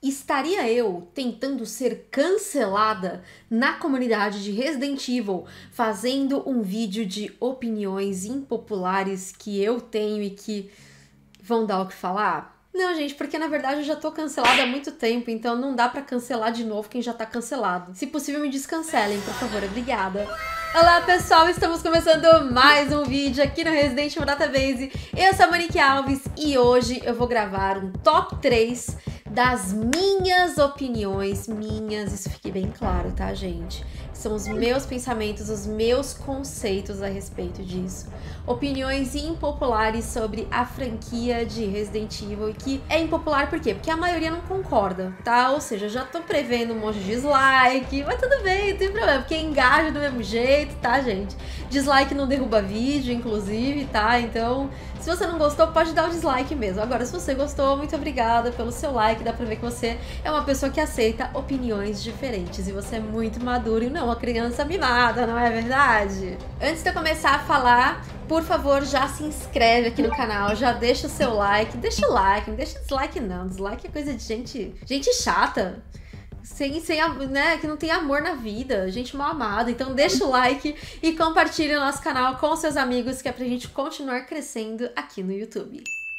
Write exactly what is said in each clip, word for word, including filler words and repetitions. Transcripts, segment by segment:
Estaria eu tentando ser cancelada na comunidade de Resident Evil, fazendo um vídeo de opiniões impopulares que eu tenho e que vão dar o que falar? Não, gente, porque na verdade eu já tô cancelada há muito tempo, então não dá pra cancelar de novo quem já tá cancelado. Se possível, me descancelem, por favor, obrigada. Olá, pessoal, estamos começando mais um vídeo aqui no Resident Evil Database. Eu sou a Monique Alves e hoje eu vou gravar um top três das minhas opiniões, minhas, isso fique bem claro, tá, gente? São os meus pensamentos, os meus conceitos a respeito disso. Opiniões impopulares sobre a franquia de Resident Evil, e que é impopular por quê? Porque a maioria não concorda, tá? Ou seja, já tô prevendo um monte de dislike, mas tudo bem, não tem problema, porque engaja do mesmo jeito, tá, gente? Dislike não derruba vídeo, inclusive, tá? Então, se você não gostou, pode dar o dislike mesmo. Agora, se você gostou, muito obrigada pelo seu like, dá pra ver que você é uma pessoa que aceita opiniões diferentes, e você é muito maduro e não uma criança mimada, não é verdade? Antes de eu começar a falar, por favor, já se inscreve aqui no canal, já deixa o seu like, deixa o like, não deixa dislike não, dislike é coisa de gente, gente chata, sem, sem, né, que não tem amor na vida, gente mal amada. Então deixa o like e compartilha o nosso canal com seus amigos, que é pra gente continuar crescendo aqui no YouTube.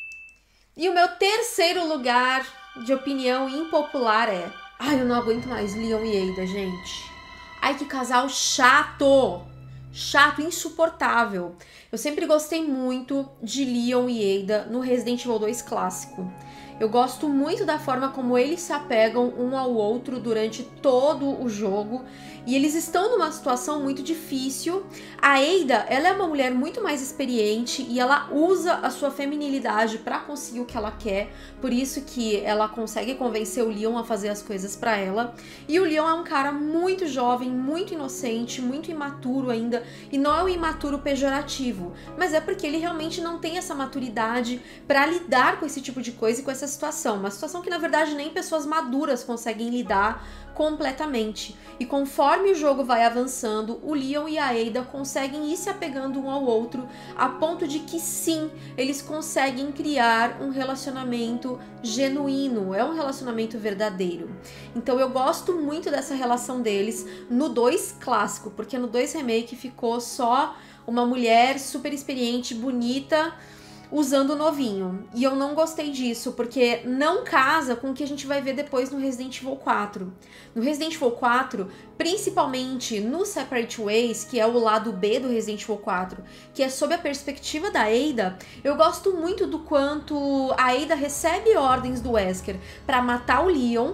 E o meu terceiro lugar de opinião impopular é... Ai, eu não aguento mais Leon e Ada, gente. Ai, que casal chato! Chato, insuportável. Eu sempre gostei muito de Leon e Ada no Resident Evil dois clássico. Eu gosto muito da forma como eles se apegam um ao outro durante todo o jogo. E eles estão numa situação muito difícil. A Ada, ela é uma mulher muito mais experiente e ela usa a sua feminilidade pra conseguir o que ela quer. Por isso que ela consegue convencer o Leon a fazer as coisas pra ela. E o Leon é um cara muito jovem, muito inocente, muito imaturo ainda. E não é um imaturo pejorativo, mas é porque ele realmente não tem essa maturidade pra lidar com esse tipo de coisa e com essa situação. Uma situação que, na verdade, nem pessoas maduras conseguem lidar completamente. E conforme o jogo vai avançando, o Leon e a Ada conseguem ir se apegando um ao outro, a ponto de que sim, eles conseguem criar um relacionamento genuíno, é um relacionamento verdadeiro. Então eu gosto muito dessa relação deles no dois clássico, porque no dois remake ficou só uma mulher super experiente, bonita, usando o novinho. E eu não gostei disso, porque não casa com o que a gente vai ver depois no Resident Evil quatro. No Resident Evil quatro, principalmente no Separate Ways, que é o lado B do Resident Evil quatro, que é sob a perspectiva da Ada, eu gosto muito do quanto a Ada recebe ordens do Wesker pra matar o Leon.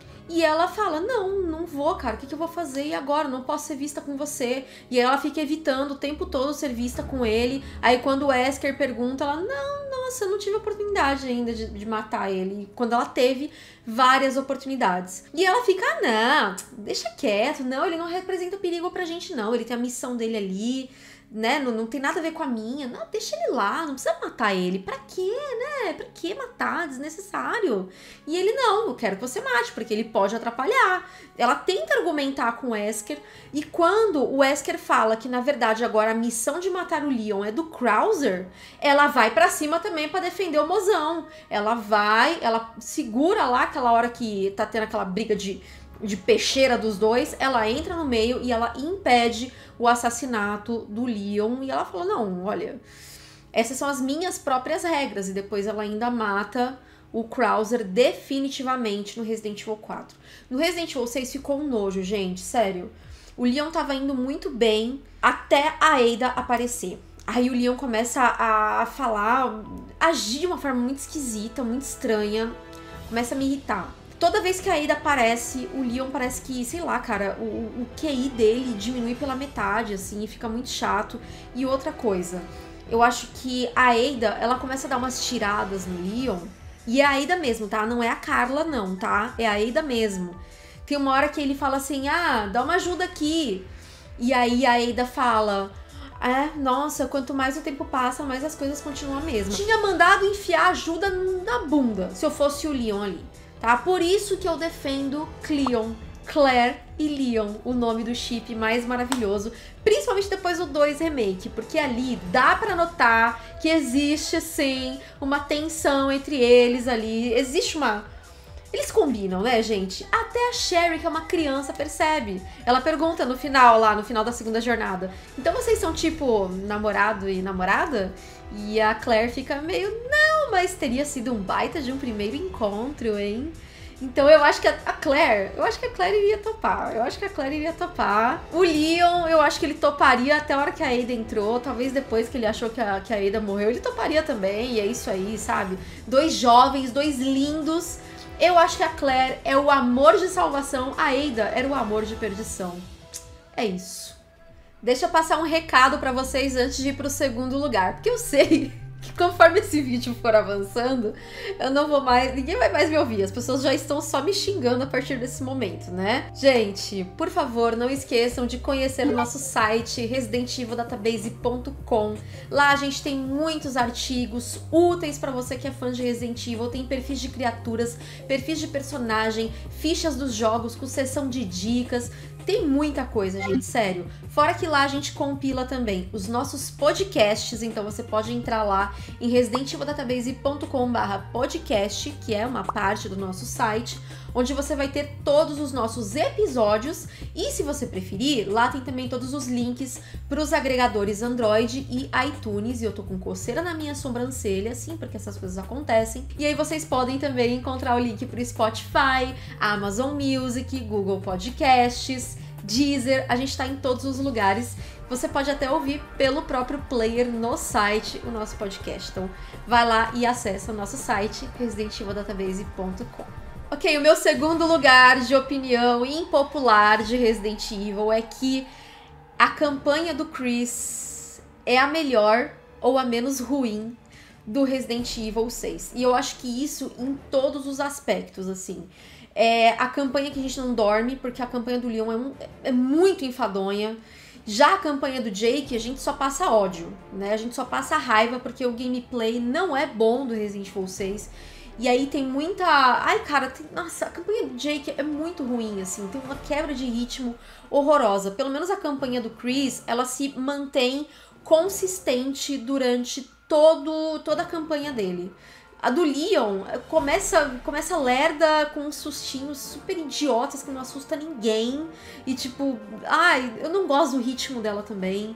E ela fala, não, não vou, cara, o que, que eu vou fazer? E agora? Não posso ser vista com você. E aí ela fica evitando o tempo todo ser vista com ele. Aí quando o Wesker pergunta, ela, não, nossa, eu não tive oportunidade ainda de, de matar ele. E quando ela teve várias oportunidades. E ela fica, ah, não, deixa quieto, não, ele não representa perigo pra gente, não. Ele tem a missão dele ali, né, não, não tem nada a ver com a minha. Não, deixa ele lá, não precisa matar ele. Pra quê, né? Pra que matar? Desnecessário. E ele, não, eu quero que você mate, porque ele pode atrapalhar. Ela tenta argumentar com o Wesker, e quando o Wesker fala que, na verdade, agora a missão de matar o Leon é do Krauser, ela vai pra cima também pra defender o mozão. Ela vai, ela segura lá aquela hora que tá tendo aquela briga de... de peixeira dos dois, ela entra no meio e ela impede o assassinato do Leon, e ela fala, não, olha, essas são as minhas próprias regras, e depois ela ainda mata o Krauser definitivamente no Resident Evil quatro. No Resident Evil seis ficou um nojo, gente, sério. O Leon tava indo muito bem até a Ada aparecer. Aí o Leon começa a, a falar, agir de uma forma muito esquisita, muito estranha, começa a me irritar. Toda vez que a Ada aparece, o Leon parece que, sei lá, cara, o, o Q I dele diminui pela metade, assim, e fica muito chato. E outra coisa, eu acho que a Ada, ela começa a dar umas tiradas no Leon, e é a Ada mesmo, tá? Não é a Carla, não, tá? É a Ada mesmo. Tem uma hora que ele fala assim, ah, dá uma ajuda aqui. E aí a Ada fala... É, nossa, quanto mais o tempo passa, mais as coisas continuam a mesma. Tinha mandado enfiar ajuda na bunda, se eu fosse o Leon ali. Tá? Por isso que eu defendo Cleon, Claire e Leon, o nome do chip mais maravilhoso, principalmente depois do dois remake, porque ali dá pra notar que existe sim uma tensão entre eles ali, existe uma Eles combinam, né, gente? Até a Sherry, que é uma criança, percebe. Ela pergunta no final, lá, no final da segunda jornada. Então vocês são, tipo, namorado e namorada? E a Claire fica meio, não, mas teria sido um baita de um primeiro encontro, hein? Então eu acho que a Claire, eu acho que a Claire iria topar, eu acho que a Claire iria topar. O Leon, eu acho que ele toparia até a hora que a Ada entrou, talvez depois que ele achou que a, que a Ada morreu, ele toparia também, e é isso aí, sabe? Dois jovens, dois lindos. Eu acho que a Claire é o amor de salvação, a Ada era o amor de perdição. É isso. Deixa eu passar um recado pra vocês antes de ir pro segundo lugar, porque eu sei que conforme esse vídeo for avançando, eu não vou mais, ninguém vai mais me ouvir, as pessoas já estão só me xingando a partir desse momento, né? Gente, por favor, não esqueçam de conhecer o nosso site resident evil database ponto com. Lá a gente tem muitos artigos úteis para você que é fã de Resident Evil, tem perfis de criaturas, perfis de personagem, fichas dos jogos com seção de dicas. Tem muita coisa, gente, sério. Fora que lá a gente compila também os nossos podcasts, então você pode entrar lá em resident evil database ponto com barra podcast, que é uma parte do nosso site, onde você vai ter todos os nossos episódios e, se você preferir, lá tem também todos os links para os agregadores Android e iTunes, e eu tô com coceira na minha sobrancelha, sim, porque essas coisas acontecem. E aí vocês podem também encontrar o link para o Spotify, Amazon Music, Google Podcasts, Deezer, a gente tá em todos os lugares. Você pode até ouvir pelo próprio player no site o nosso podcast. Então vai lá e acessa o nosso site resident evil database ponto com. Ok, o meu segundo lugar de opinião impopular de Resident Evil é que a campanha do Chris é a melhor ou a menos ruim do Resident Evil seis. E eu acho que isso em todos os aspectos, assim. É a campanha que a gente não dorme, porque a campanha do Leon é, um, é muito enfadonha. Já a campanha do Jake, a gente só passa ódio, né? A gente só passa raiva, porque o gameplay não é bom do Resident Evil seis. E aí tem muita... Ai, cara, tem... nossa, a campanha do Jake é muito ruim, assim. Tem uma quebra de ritmo horrorosa. Pelo menos a campanha do Chris, ela se mantém consistente durante todo, toda a campanha dele. A do Leon começa, começa lerda com uns sustinhos super idiotas que não assusta ninguém. E tipo, ai, eu não gosto do ritmo dela também.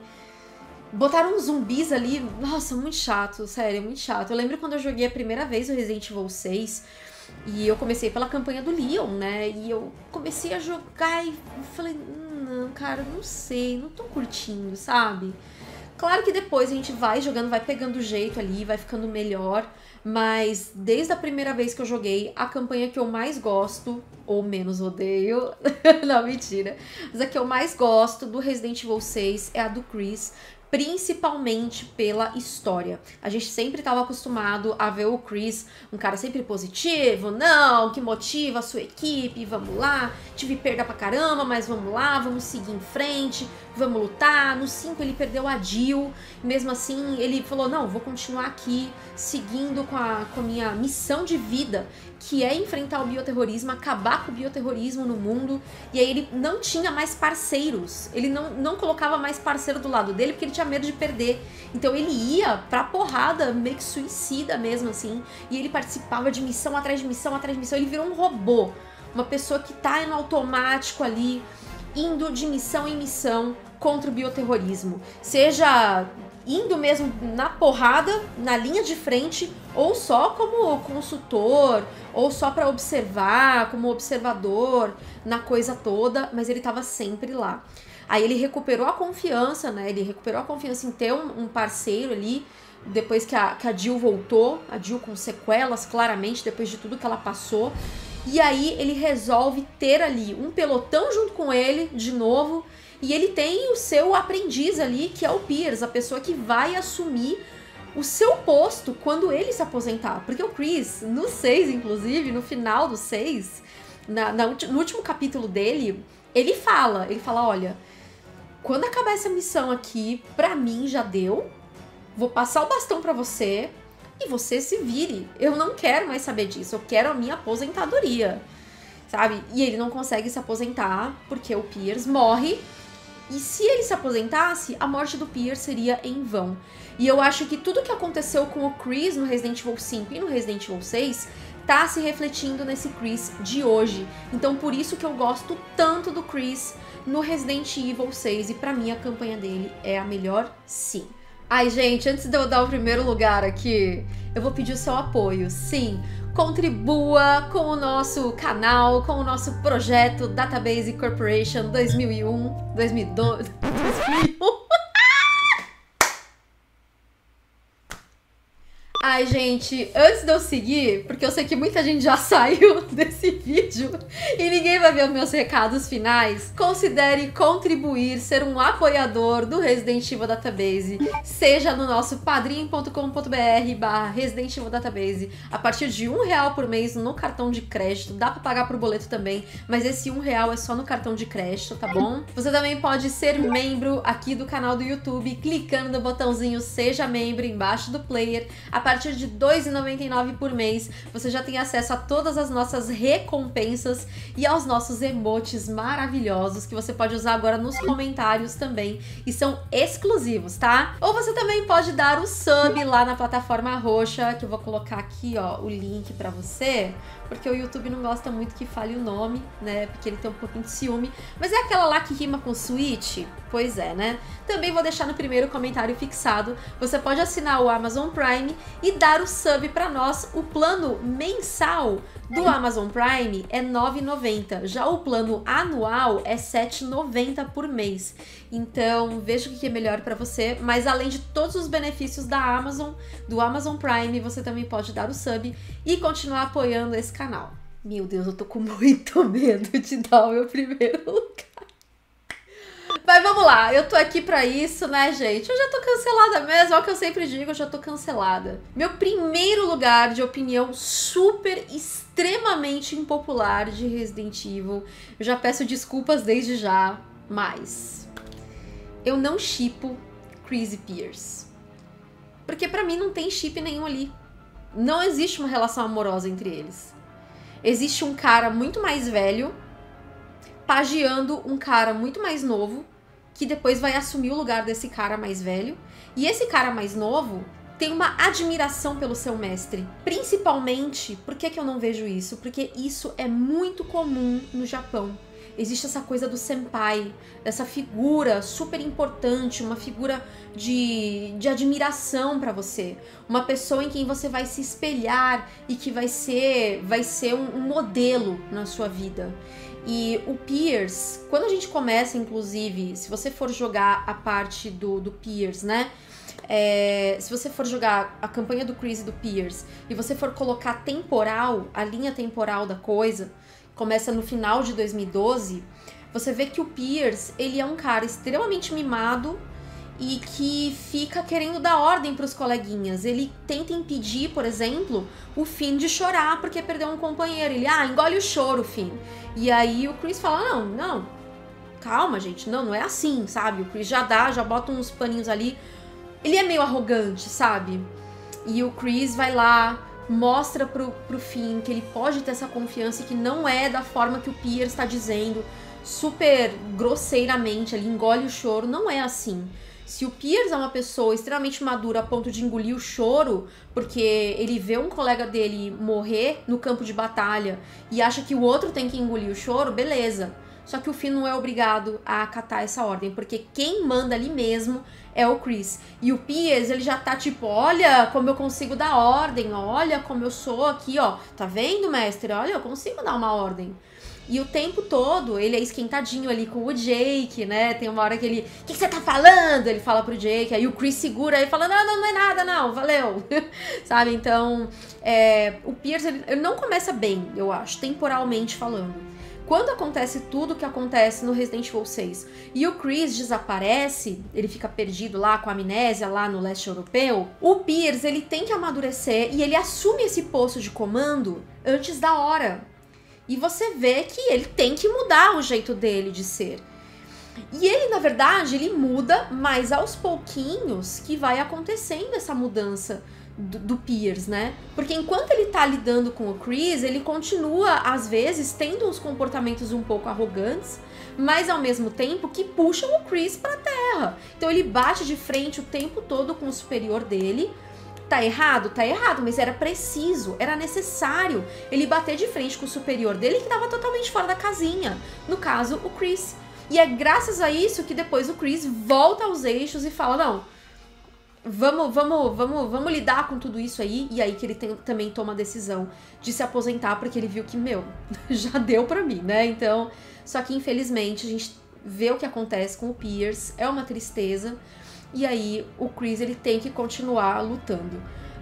Botaram uns zumbis ali, nossa, muito chato, sério, muito chato. Eu lembro quando eu joguei a primeira vez o Resident Evil seis, e eu comecei pela campanha do Leon, né? E eu comecei a jogar e falei, não, cara, não sei, não tô curtindo, sabe? Claro que depois a gente vai jogando, vai pegando o jeito ali, vai ficando melhor. Mas desde a primeira vez que eu joguei, a campanha que eu mais gosto, ou menos odeio, não, mentira, mas a que eu mais gosto do Resident Evil seis é a do Chris, principalmente pela história. A gente sempre estava acostumado a ver o Chris, um cara sempre positivo, não, que motiva a sua equipe, vamos lá, tive perda pra caramba, mas vamos lá, vamos seguir em frente, vamos lutar. No cinco ele perdeu a Jill, mesmo assim ele falou, não, vou continuar aqui, seguindo com a, com a minha missão de vida, que é enfrentar o bioterrorismo, acabar com o bioterrorismo no mundo. E aí ele não tinha mais parceiros, ele não, não colocava mais parceiro do lado dele, porque ele tinha medo de perder. Então ele ia pra porrada, meio que suicida mesmo, assim, e ele participava de missão atrás de missão, atrás de missão. Ele virou um robô, uma pessoa que tá no automático ali, indo de missão em missão contra o bioterrorismo. Seja indo mesmo na porrada, na linha de frente, ou só como consultor, ou só para observar, como observador na coisa toda, mas ele tava sempre lá. Aí ele recuperou a confiança, né? Ele recuperou a confiança em ter um, um parceiro ali, depois que a, que a Jill voltou, a Jill com sequelas, claramente, depois de tudo que ela passou. E aí ele resolve ter ali um pelotão junto com ele, de novo, e ele tem o seu aprendiz ali, que é o Pierce, a pessoa que vai assumir o seu posto quando ele se aposentar. Porque o Chris, no seis, inclusive, no final do seis, na, na, no último capítulo dele, ele fala, ele fala, olha, quando acabar essa missão aqui, pra mim já deu, vou passar o bastão pra você e você se vire. Eu não quero mais saber disso, eu quero a minha aposentadoria, sabe? E ele não consegue se aposentar porque o Pierce morre. E se ele se aposentasse, a morte do Pierce seria em vão. E eu acho que tudo que aconteceu com o Chris no Resident Evil cinco e no Resident Evil seis tá se refletindo nesse Chris de hoje. Então por isso que eu gosto tanto do Chris no Resident Evil seis, e pra mim a campanha dele é a melhor sim. Ai, gente, antes de eu dar o primeiro lugar aqui, eu vou pedir o seu apoio. Sim, contribua com o nosso canal, com o nosso projeto Database Corporation dois mil e um, dois mil e dois, dois mil e um. Ai, gente, antes de eu seguir, porque eu sei que muita gente já saiu desse vídeo e ninguém vai ver os meus recados finais, considere contribuir, ser um apoiador do Resident Evil Database, seja no nosso padrim ponto com ponto br barra Resident Evil Database, a partir de um real por mês no cartão de crédito, dá pra pagar por boleto também, mas esse um real é só no cartão de crédito, tá bom? Você também pode ser membro aqui do canal do YouTube, clicando no botãozinho Seja Membro embaixo do player. A partir de dois reais e noventa e nove centavos por mês, você já tem acesso a todas as nossas recompensas e aos nossos emotes maravilhosos que você pode usar agora nos comentários também, e são exclusivos, tá? Ou você também pode dar o sub lá na plataforma roxa, que eu vou colocar aqui, ó, o link pra você, porque o YouTube não gosta muito que fale o nome, né? Porque ele tem um pouquinho de ciúme. Mas é aquela lá que rima com Switch? Pois é, né? Também vou deixar no primeiro comentário fixado. Você pode assinar o Amazon Prime e dar o sub pra nós. O plano mensal do Amazon Prime é nove reais e noventa centavos. Já o plano anual é sete reais e noventa centavos por mês. Então, veja o que é melhor pra você. Mas além de todos os benefícios da Amazon, do Amazon Prime, você também pode dar o sub e continuar apoiando esse canal. Meu Deus, eu tô com muito medo de dar o meu primeiro lugar. Mas vamos lá, eu tô aqui pra isso, né, gente? Eu já tô cancelada mesmo, é o que eu sempre digo, eu já tô cancelada. Meu primeiro lugar de opinião super, extremamente impopular de Resident Evil. Eu já peço desculpas desde já, mas eu não shippo Chris e Pierce. Porque pra mim não tem chip nenhum ali. Não existe uma relação amorosa entre eles. Existe um cara muito mais velho pageando um cara muito mais novo, que depois vai assumir o lugar desse cara mais velho. E esse cara mais novo tem uma admiração pelo seu mestre. Principalmente, por que que eu não vejo isso? Porque isso é muito comum no Japão. Existe essa coisa do senpai, dessa figura super importante, uma figura de, de admiração pra você. Uma pessoa em quem você vai se espelhar e que vai ser, vai ser um, um modelo na sua vida. E o Pierce, quando a gente começa, inclusive, se você for jogar a parte do, do Pierce, né? É, se você for jogar a campanha do Chris e do Pierce e você for colocar temporal, a linha temporal da coisa, começa no final de dois mil e doze, você vê que o Pierce, ele é um cara extremamente mimado e que fica querendo dar ordem para os coleguinhas. Ele tenta impedir, por exemplo, o Finn de chorar porque perdeu um companheiro. Ele, ah, engole o choro, Finn. E aí o Chris fala, não, não, calma, gente, não, não é assim, sabe? O Chris já dá, já bota uns paninhos ali. Ele é meio arrogante, sabe? E o Chris vai lá, mostra pro, pro Finn que ele pode ter essa confiança e que não é da forma que o Pierce está dizendo, super grosseiramente, ele engole o choro, não é assim. Se o Pierce é uma pessoa extremamente madura a ponto de engolir o choro, porque ele vê um colega dele morrer no campo de batalha e acha que o outro tem que engolir o choro, beleza. Só que o Finn não é obrigado a acatar essa ordem, porque quem manda ali mesmo é o Chris. E o Pierce, ele já tá tipo, olha como eu consigo dar ordem, olha como eu sou aqui, ó. Tá vendo, mestre? Olha, eu consigo dar uma ordem. E o tempo todo, ele é esquentadinho ali com o Jake, né? Tem uma hora que ele, o que, que você tá falando? Ele fala pro Jake, aí o Chris segura e fala, não, não, não é nada, não, valeu. Sabe? Então, é, o Pierce, ele, ele não começa bem, eu acho, temporalmente falando. Quando acontece tudo o que acontece no Resident Evil seis e o Chris desaparece, ele fica perdido lá com a amnésia lá no leste europeu, o Pierce, ele tem que amadurecer e ele assume esse posto de comando antes da hora. E você vê que ele tem que mudar o jeito dele de ser. E ele, na verdade, ele muda, mas aos pouquinhos que vai acontecendo essa mudança do, do Pierce, né? Porque enquanto ele tá lidando com o Chris, ele continua, às vezes, tendo uns comportamentos um pouco arrogantes, mas ao mesmo tempo que puxam o Chris pra terra. Então ele bate de frente o tempo todo com o superior dele, Tá errado? Tá errado, mas era preciso, era necessário ele bater de frente com o superior dele que tava totalmente fora da casinha. No caso, o Chris. E é graças a isso que depois o Chris volta aos eixos e fala, não, vamos, vamos, vamos, vamos lidar com tudo isso aí. E aí que ele tem, também toma a decisão de se aposentar, porque ele viu que, meu, já deu pra mim, né? Então, só que infelizmente a gente vê o que acontece com o Pierce, é uma tristeza. E aí o Chris, ele tem que continuar lutando.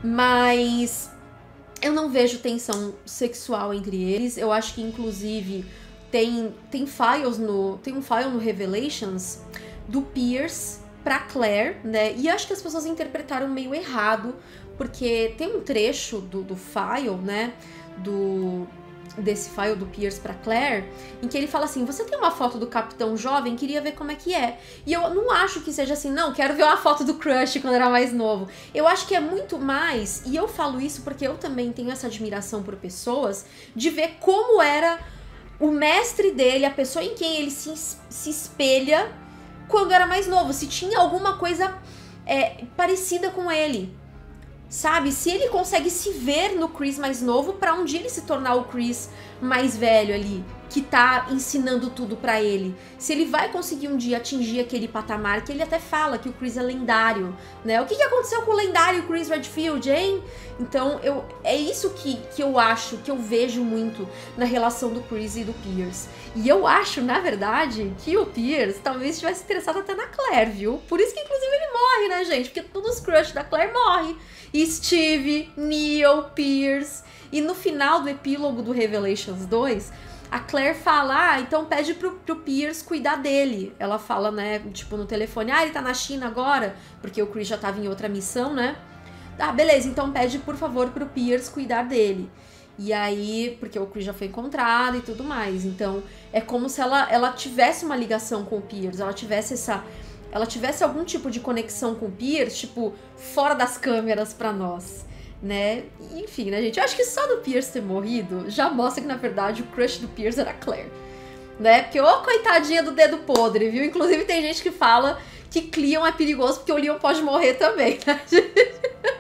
Mas eu não vejo tensão sexual entre eles. Eu acho que, inclusive, tem, tem files no... Tem um file no Revelations do Pierce pra Claire, né? E acho que as pessoas interpretaram meio errado. Porque tem um trecho do, do file, né? Do... desse file do Pierce pra Claire, em que ele fala assim, você tem uma foto do Capitão Jovem? Queria ver como é que é. E eu não acho que seja assim, não, quero ver uma foto do crush quando era mais novo. Eu acho que é muito mais, e eu falo isso porque eu também tenho essa admiração por pessoas, de ver como era o mestre dele, a pessoa em quem ele se, se espelha quando era mais novo, se tinha alguma coisa é, parecida com ele. Sabe, se ele consegue se ver no Chris mais novo pra um dia ele se tornar o Chris mais velho ali, que tá ensinando tudo pra ele. Se ele vai conseguir um dia atingir aquele patamar, que ele até fala que o Chris é lendário, né? O que, que aconteceu com o lendário Chris Redfield, hein? Então, eu, é isso que, que eu acho, que eu vejo muito na relação do Chris e do Pierce. E eu acho, na verdade, que o Pierce talvez estivesse interessado até na Claire, viu? Por isso que, inclusive, ele morre, né, gente? Porque todos os crush da Claire morrem. Steve, Neil, Pierce. E no final do epílogo do Revelations dois, a Claire fala, ah, então pede pro, pro Pierce cuidar dele. Ela fala, né, tipo no telefone, ah, ele tá na China agora, porque o Chris já tava em outra missão, né? Ah, beleza, então pede por favor pro Pierce cuidar dele. E aí, porque o Chris já foi encontrado e tudo mais. Então, é como se ela, ela tivesse uma ligação com o Pierce, ela tivesse essa... ela tivesse algum tipo de conexão com o Pierce, tipo, fora das câmeras pra nós, né? Enfim, né, gente? Eu acho que só do Pierce ter morrido já mostra que, na verdade, o crush do Pierce era a Claire, né? Porque, ô, coitadinha do dedo podre, viu? Inclusive, tem gente que fala que Cleon é perigoso porque o Leon pode morrer também, né, gente?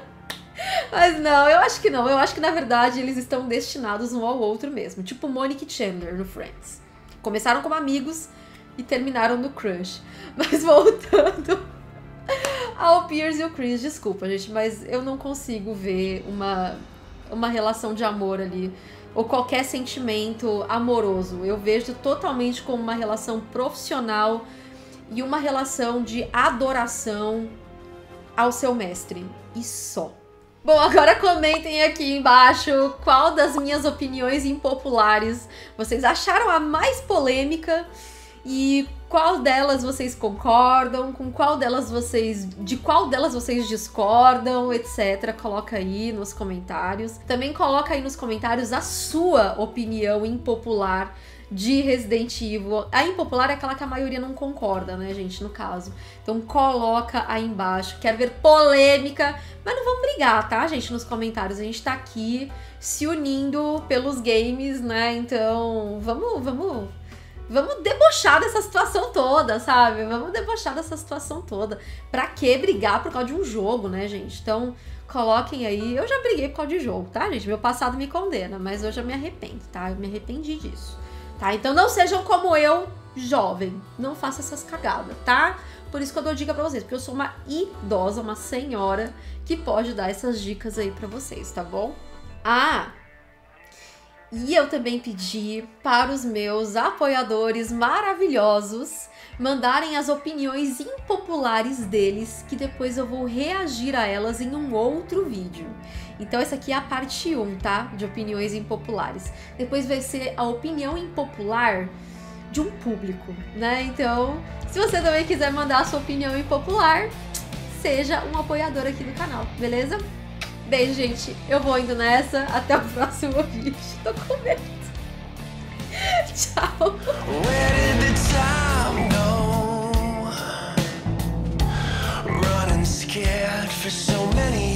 Mas não, eu acho que não. Eu acho que, na verdade, eles estão destinados um ao outro mesmo. Tipo Monica e Chandler no Friends. Começaram como amigos e terminaram no crush. Mas voltando ao Pierce e o Chris, desculpa, gente, mas eu não consigo ver uma, uma relação de amor ali, ou qualquer sentimento amoroso. Eu vejo totalmente como uma relação profissional e uma relação de adoração ao seu mestre. E só. Bom, agora comentem aqui embaixo qual das minhas opiniões impopulares vocês acharam a mais polêmica e qual delas vocês concordam, com qual delas vocês, de qual delas vocês discordam, etcétera. Coloca aí nos comentários. Também coloca aí nos comentários a sua opinião impopular de Resident Evil. A impopular é aquela que a maioria não concorda, né, gente, no caso. Então coloca aí embaixo. Quero ver polêmica, mas não vamos brigar, tá, gente, nos comentários. A gente tá aqui se unindo pelos games, né, então vamos, vamos, vamos debochar dessa situação toda, sabe? Vamos debochar dessa situação toda. Pra que brigar por causa de um jogo, né, gente? Então coloquem aí. Eu já briguei por causa de jogo, tá, gente? Meu passado me condena, mas hoje eu me arrependo, tá? Eu me arrependi disso. Tá? Então não sejam como eu, jovem. Não façam essas cagadas, tá? Por isso que eu dou dica pra vocês, porque eu sou uma idosa, uma senhora que pode dar essas dicas aí pra vocês, tá bom? Ah, e eu também pedi para os meus apoiadores maravilhosos mandarem as opiniões impopulares deles, que depois eu vou reagir a elas em um outro vídeo. Então essa aqui é a parte um, tá? De opiniões impopulares. Depois vai ser a opinião impopular de um público, né? Então, se você também quiser mandar a sua opinião impopular, seja um apoiador aqui do canal, beleza? Beijo, gente. Eu vou indo nessa. Até o próximo vídeo. Tô com medo. Tchau. Scared for so many